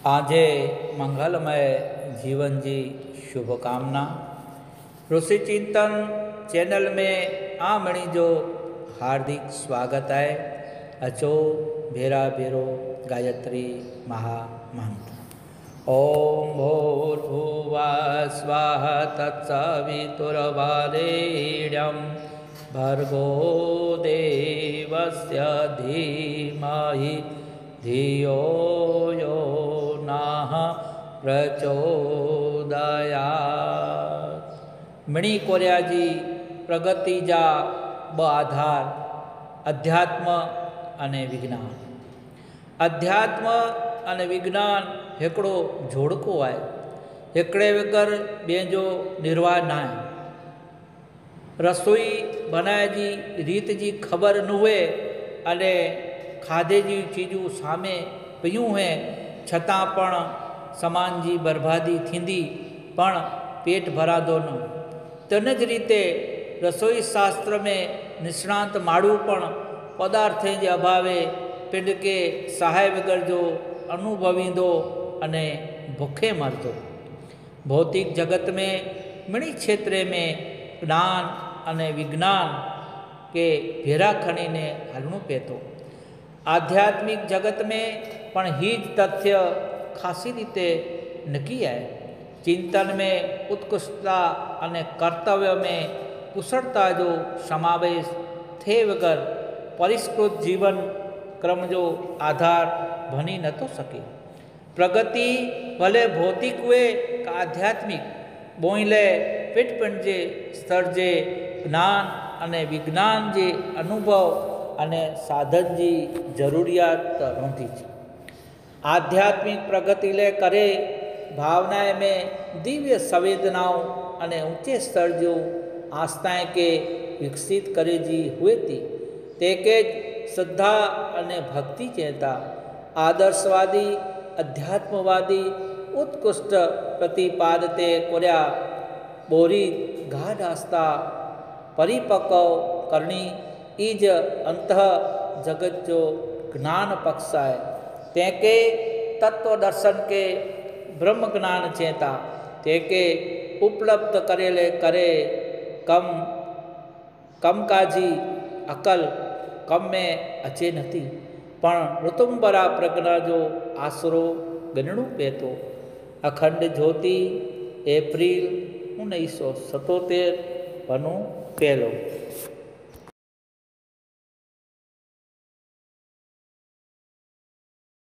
आजे मंगलमय जीवन जी शुभकामना। ऋषि चिंतन चैनल में मणि जो हार्दिक स्वागत है। अचो भेरा भेरो गायत्री महामंत्र। ओम भूर्भुवः स्वः तत्सवितुर्वरेण्यं भर्गो देवस्य धीमहि धियो यो नः प्रचोदयात्। मणि कोर्याजी प्रगति जा ब आधार अध्यात्म अने विज्ञान। अध्यात्म अने विज्ञान हिकिड़ो जोड़को आहे। हिकिड़े बग़ैर ॿिए जो निर्वाह न आहे। रसोई बनाए जी रीत जी ख़बर न हुए अने खाधे जी चीजूं सामे पयूं हैं छतां पण समान जी बर्बादी थींदी पण पेट भरादो न। तन ज रीते रसोई शास्त्र में निष्णात माण्हू पण पदार्थें जे अभावे पिंड के सहाय वगैरह जो अनुभवींदो अने भूखे मरदो। भौतिक जगत में मणि क्षेत्र में ज्ञान अने विज्ञान के भेरा खणीने हलणुं पीए। आध्यात्मिक जगत में पण हीज तथ्य खासी रीते नक्की है। चिंतन में उत्कृष्टता अने कर्तव्य में कुशलता जो समावेश थे वगर परिष्कृत जीवन क्रम जो आधार बनी न तो सके। प्रगति भले भौतिक हुए का आध्यात्मिक बोइले पिटपिंड जे स्तर जे ज्ञान अने विज्ञान जे अनुभव अने साधन जी जरूरियात रहती है। आध्यात्मिक प्रगति ले करे भावनाएं में दिव्य संवेदनाओं अने ऊंचे स्तर जो आस्थाएं के विकसित करे जी हुए थी तेके श्रद्धा अने भक्ति चेता। आदर्शवादी अध्यात्मवादी उत्कृष्ट प्रतिपादते कोर्या बोरी गाढ़ आस्था परिपक्व करनी ईज अंत जगत जो ज्ञान पक्ष है। तेके तत्व दर्शन के ब्रह्म ज्ञान चेता। तेके उपलब्ध करेले करे कम काजी अकल कम में अचे नथी पण ऋतुंबरा प्रज्ञा जो आसरो गणणु पेतो। अखंड ज्योति एप्रिल 1977 1